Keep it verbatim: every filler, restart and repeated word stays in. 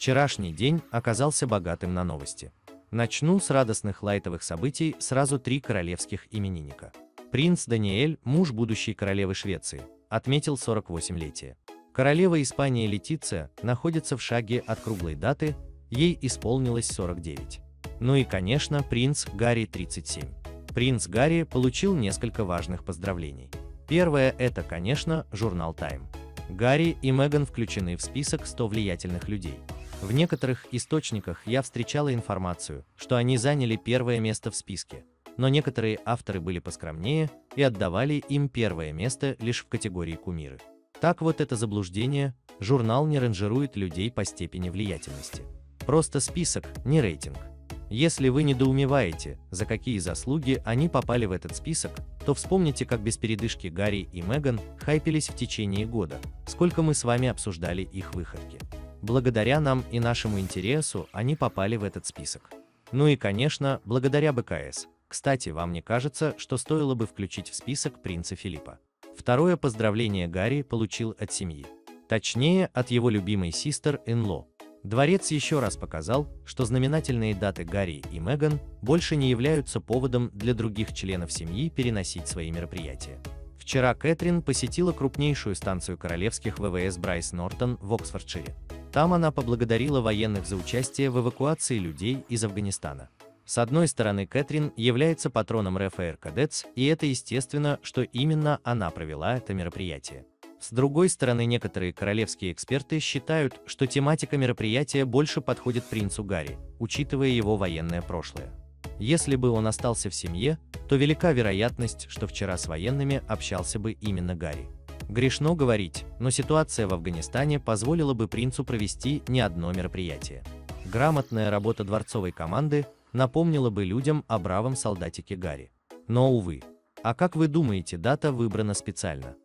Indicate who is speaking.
Speaker 1: Вчерашний день оказался богатым на новости. Начну с радостных лайтовых событий, сразу три королевских именинника. Принц Даниэль, муж будущей королевы Швеции, отметил сорок восьмилетие. Королева Испании Летиция находится в шаге от круглой даты, ей исполнилось сорок девять. Ну и, конечно, принц Гарри тридцать семь. Принц Гарри получил несколько важных поздравлений. Первое – это, конечно, журнал Time. Гарри и Меган включены в список ста влиятельных людей. В некоторых источниках я встречала информацию, что они заняли первое место в списке, но некоторые авторы были поскромнее и отдавали им первое место лишь в категории кумиры. Так вот, это заблуждение, журнал не ранжирует людей по степени влиятельности. Просто список, не рейтинг. Если вы недоумеваете, за какие заслуги они попали в этот список, то вспомните, как без передышки Гарри и Меган хайпились в течение года, сколько мы с вами обсуждали их выходки. Благодаря нам и нашему интересу они попали в этот список. Ну и, конечно, благодаря БКС. Кстати, вам не кажется, что стоило бы включить в список принца Филиппа? Второе поздравление Гарри получил от семьи. Точнее, от его любимой сестер-ин-ло. Дворец еще раз показал, что знаменательные даты Гарри и Меган больше не являются поводом для других членов семьи переносить свои мероприятия. Вчера Кэтрин посетила крупнейшую станцию королевских ВВС Брайс Нортон в Оксфордшире. Там она поблагодарила военных за участие в эвакуации людей из Афганистана. С одной стороны, Кэтрин является патроном эр эф эр Кадетс, и это естественно, что именно она провела это мероприятие. С другой стороны, некоторые королевские эксперты считают, что тематика мероприятия больше подходит принцу Гарри, учитывая его военное прошлое. Если бы он остался в семье, то велика вероятность, что вчера с военными общался бы именно Гарри. Грешно говорить, но ситуация в Афганистане позволила бы принцу провести не одно мероприятие. Грамотная работа дворцовой команды напомнила бы людям о бравом солдатике Гарри. Но, увы. А как вы думаете, дата выбрана специально?